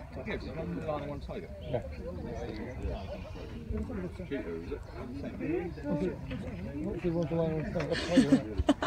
Yeah, because I'm lying on one side. Yeah. Cheater, is it? What if you want to lie on the